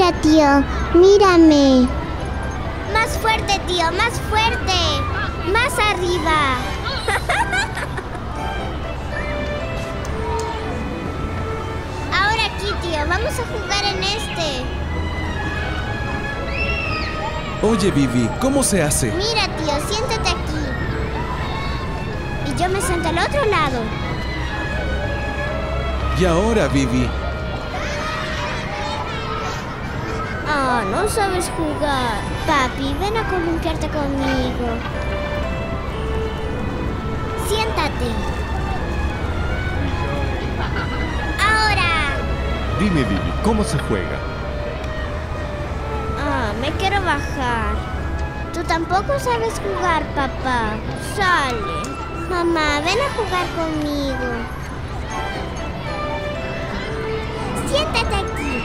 Mira, tío, mírame. Más fuerte, tío, más fuerte. Más arriba. Ahora aquí, tío, vamos a jugar en este. Oye, Vivi, ¿cómo se hace? Mira, tío, siéntate aquí. Y yo me siento al otro lado. Y ahora, Vivi. Ah, no sabes jugar. Papi, ven a columpiarte conmigo. Siéntate. Ahora. Dime, Vivi, ¿cómo se juega? Ah, me quiero bajar. Tú tampoco sabes jugar, papá. Sale. Mamá, ven a jugar conmigo. Siéntate aquí.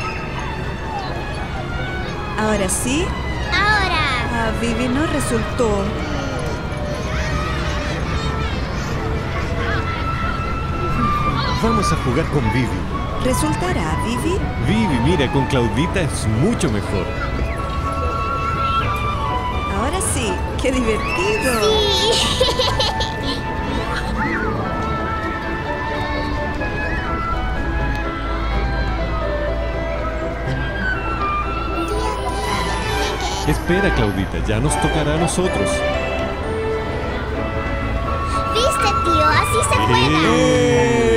¿Ahora sí? Ahora. Ah, Vivi, no resultó. Vamos a jugar con Vivi. ¿Resultará, Vivi? Vivi, mira, con Claudita es mucho mejor. Ahora sí, qué divertido. Sí. Espera, Claudita, ya nos tocará a nosotros. ¿Viste, tío? Así se juega.